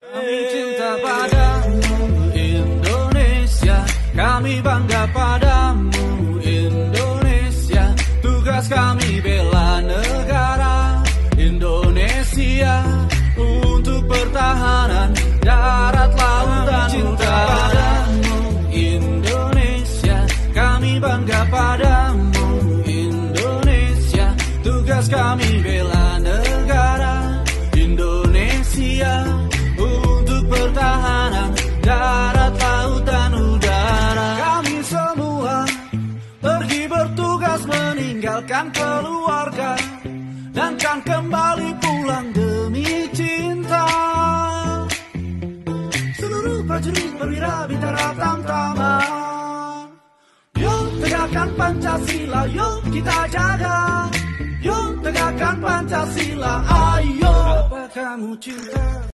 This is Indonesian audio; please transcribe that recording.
Kami cinta padamu Indonesia, kami bangga padamu Indonesia. Tugas kami bela negara Indonesia untuk pertahanan darat, laut, dan cinta padamu Indonesia, kami bangga padamu Indonesia. Tugas kami bela negara Indonesia untuk pertahanan darat, laut, dan udara. Kami semua pergi bertugas meninggalkan keluarga dan kan kembali pulang demi cinta. Seluruh prajurit perwira bintara tamtama, yuk tegakkan Pancasila, yuk kita jaga. Yuk tegakkan Pancasila, ayo. Apa kamu cinta?